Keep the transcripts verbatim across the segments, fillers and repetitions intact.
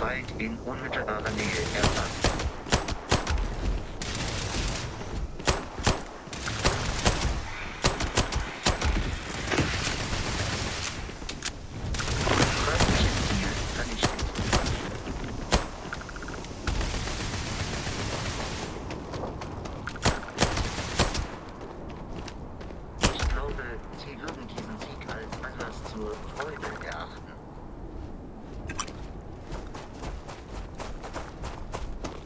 Feind in unmittelbarer Nähe erfasst. Feindliches Ziel vernichtet. Ich glaube, Sie würden diesen Sieg als Anlass zur Freude erachten.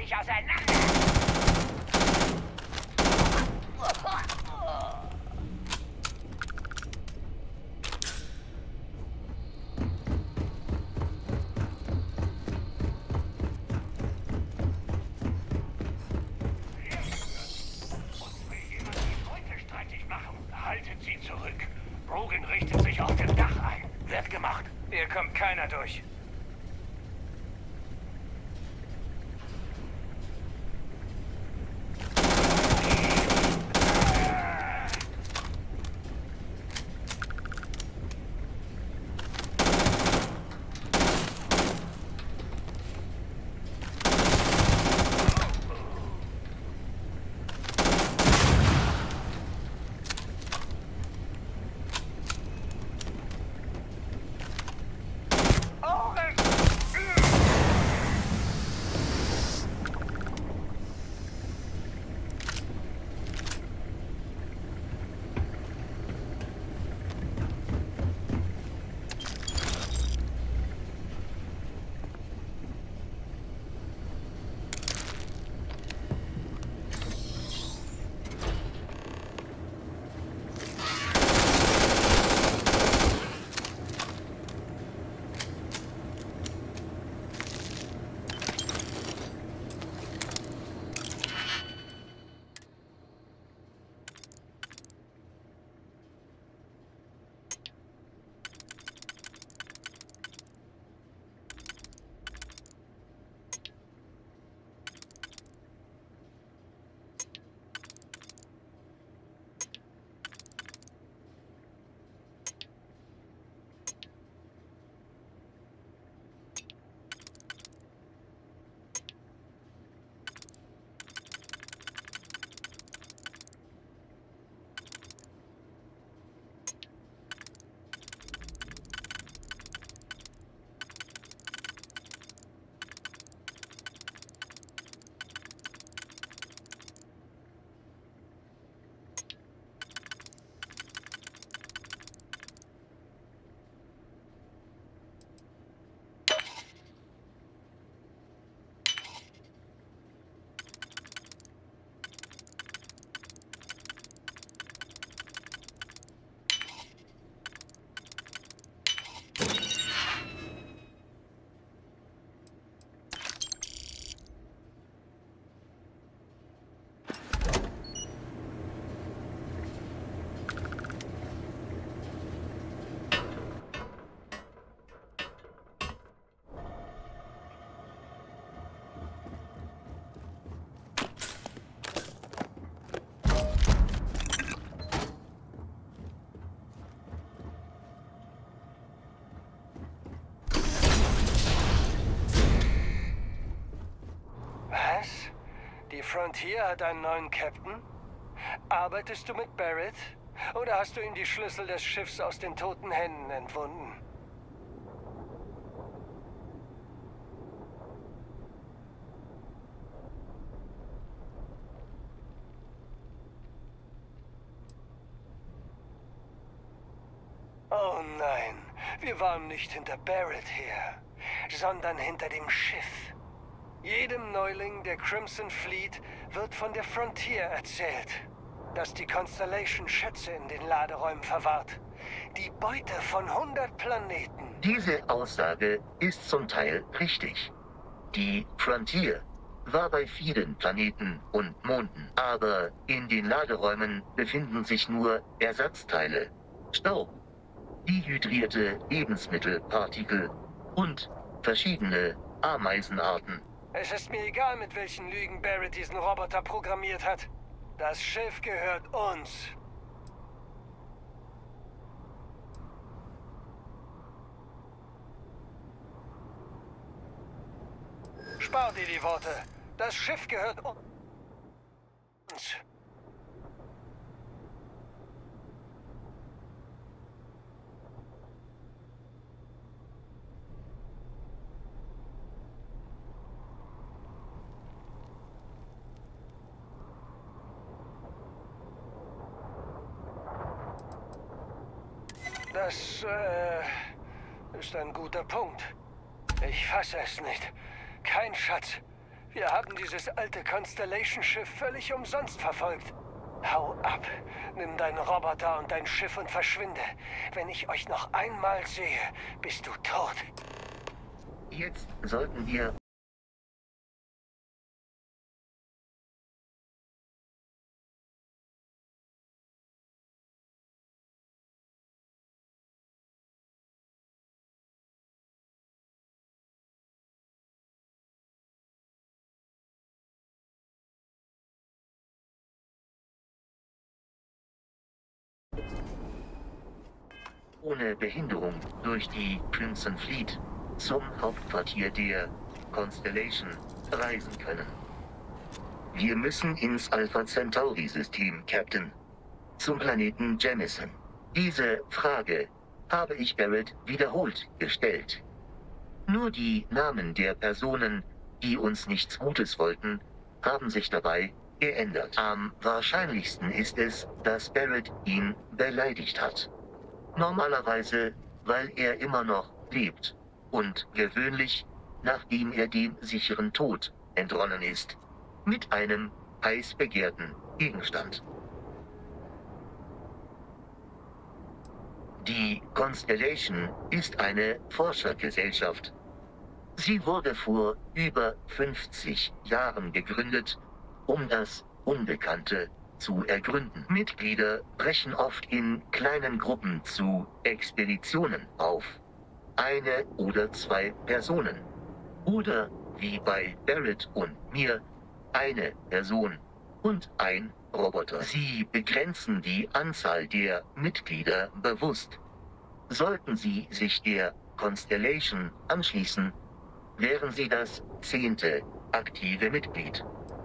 dich auseinander! Haltet sie zurück. Rogan richtet sich auf dem Dach ein. Wird gemacht. Hier kommt keiner durch. Die Frontier hat einen neuen Captain? Arbeitest du mit Barrett? Oder hast du ihm die Schlüssel des Schiffs aus den toten Händen entwunden? Oh nein, wir waren nicht hinter Barrett her, sondern hinter dem Schiff. Jedem Neuling der Crimson Fleet wird von der Frontier erzählt, dass die Constellation Schätze in den Laderäumen verwahrt. Die Beute von hundert Planeten. Diese Aussage ist zum Teil richtig. Die Frontier war bei vielen Planeten und Monden, aber in den Laderäumen befinden sich nur Ersatzteile, Staub, dehydrierte Lebensmittelpartikel und verschiedene Ameisenarten. Es ist mir egal, mit welchen Lügen Barrett diesen Roboter programmiert hat. Das Schiff gehört uns. Spar dir die Worte. Das Schiff gehört uns. Das äh, ist ein guter Punkt. Ich fasse es nicht. Kein Schatz, Wir haben dieses alte Constellation-Schiff völlig umsonst verfolgt. Hau ab, nimm deinen Roboter und dein Schiff und verschwinde. Wenn ich euch noch einmal sehe, bist du tot. Jetzt sollten wir... ohne Behinderung durch die Crimson Fleet zum Hauptquartier der Constellation reisen können. Wir müssen ins Alpha Centauri-System, Captain. Zum Planeten Jemison. Diese Frage habe ich Barrett wiederholt gestellt. Nur die Namen der Personen, die uns nichts Gutes wollten, haben sich dabei geändert. Am wahrscheinlichsten ist es, dass Barrett ihn beleidigt hat. Normalerweise, weil er immer noch lebt und gewöhnlich, nachdem er dem sicheren Tod entronnen ist, mit einem heiß begehrten Gegenstand. Die Constellation ist eine Forschergesellschaft. Sie wurde vor über fünfzig Jahren gegründet, um das Unbekannte zu ergründen. Mitglieder brechen oft in kleinen Gruppen zu Expeditionen auf. Eine oder zwei Personen. Oder, wie bei Barrett und mir, eine Person und ein Roboter. Sie begrenzen die Anzahl der Mitglieder bewusst. Sollten sie sich der Constellation anschließen, wären sie das zehnte aktive Mitglied.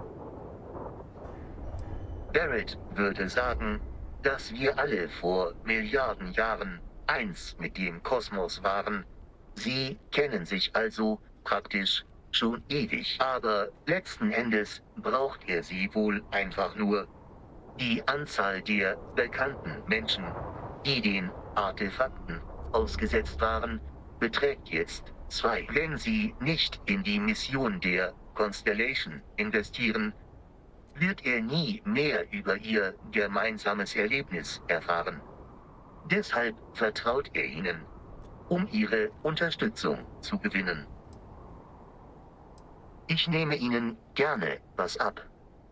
Barrett würde sagen, dass wir alle vor Milliarden Jahren eins mit dem Kosmos waren. Sie kennen sich also praktisch schon ewig. Aber letzten Endes braucht er sie wohl einfach nur. Die Anzahl der bekannten Menschen, die den Artefakten ausgesetzt waren, beträgt jetzt zwei. Wenn sie nicht in die Mission der Constellation investieren, wird er nie mehr über ihr gemeinsames Erlebnis erfahren. Deshalb vertraut er ihnen, um ihre Unterstützung zu gewinnen. Ich nehme ihnen gerne was ab.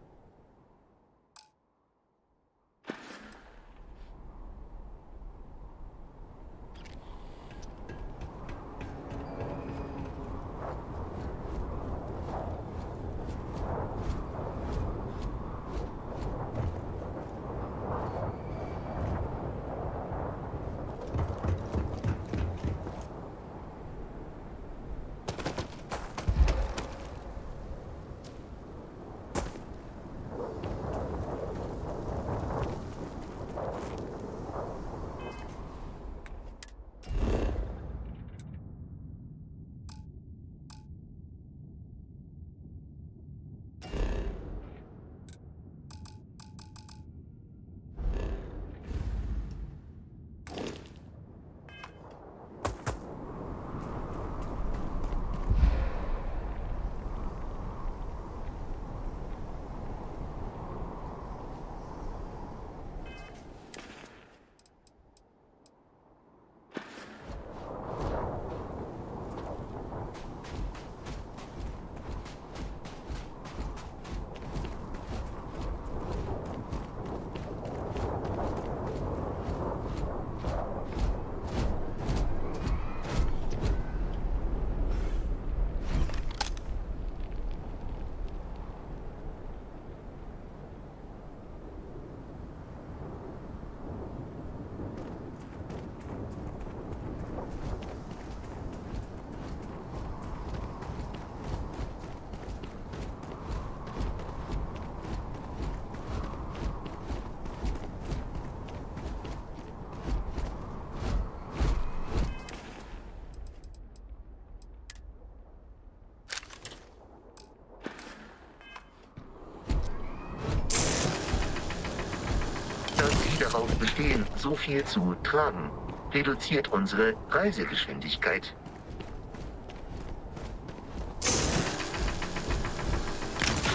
Darauf bestehen, so viel zu tragen, reduziert unsere Reisegeschwindigkeit.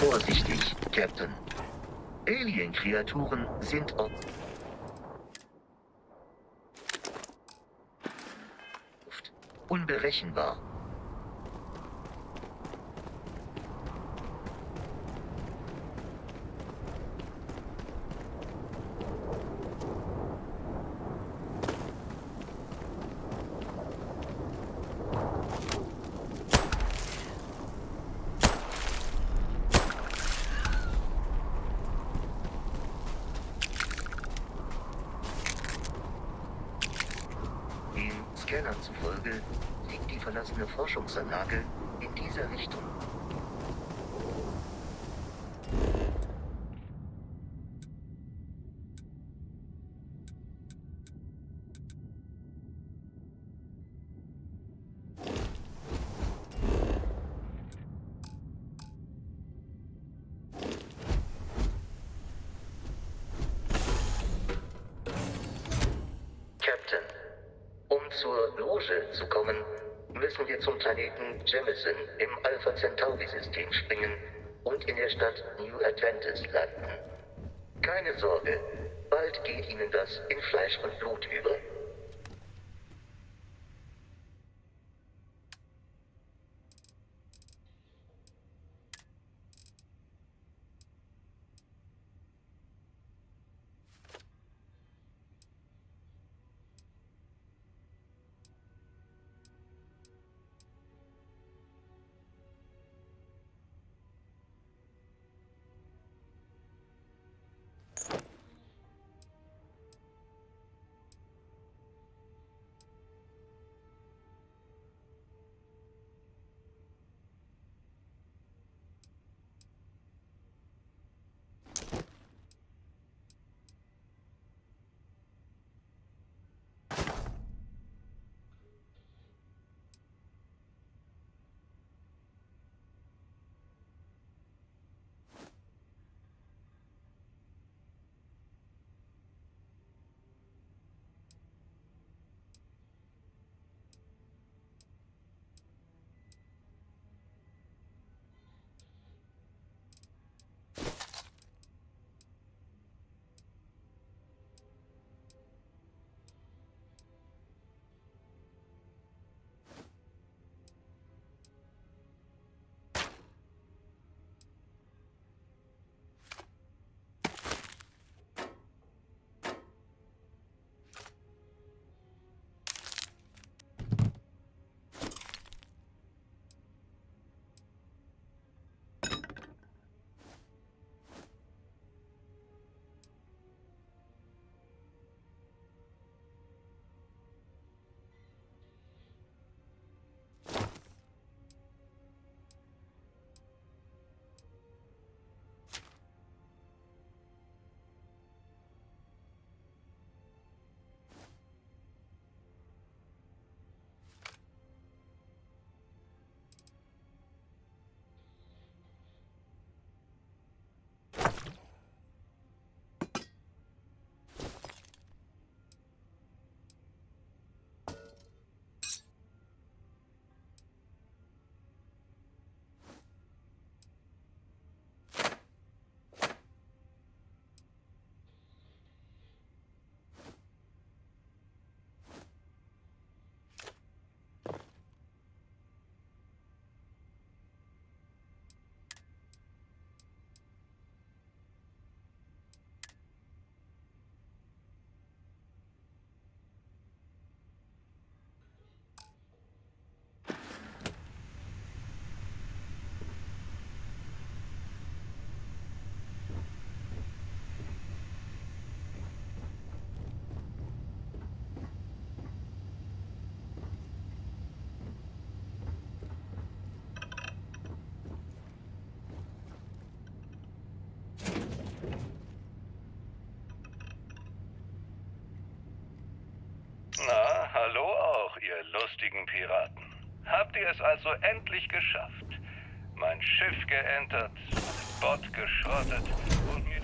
Vorsichtig, Captain. Alien-Kreaturen sind oft unberechenbar. Scannern zufolge liegt die verlassene Forschungsanlage in dieser Richtung. Captain. Um zur Loge zu kommen, müssen wir zum Planeten Jemison im Alpha Centauri-System springen und in der Stadt New Atlantis landen. Keine Sorge, bald geht Ihnen das in Fleisch und Blut über. Na, hallo auch, ihr lustigen Piraten. Habt ihr es also endlich geschafft? Mein Schiff geentert, Bot geschrottet und mir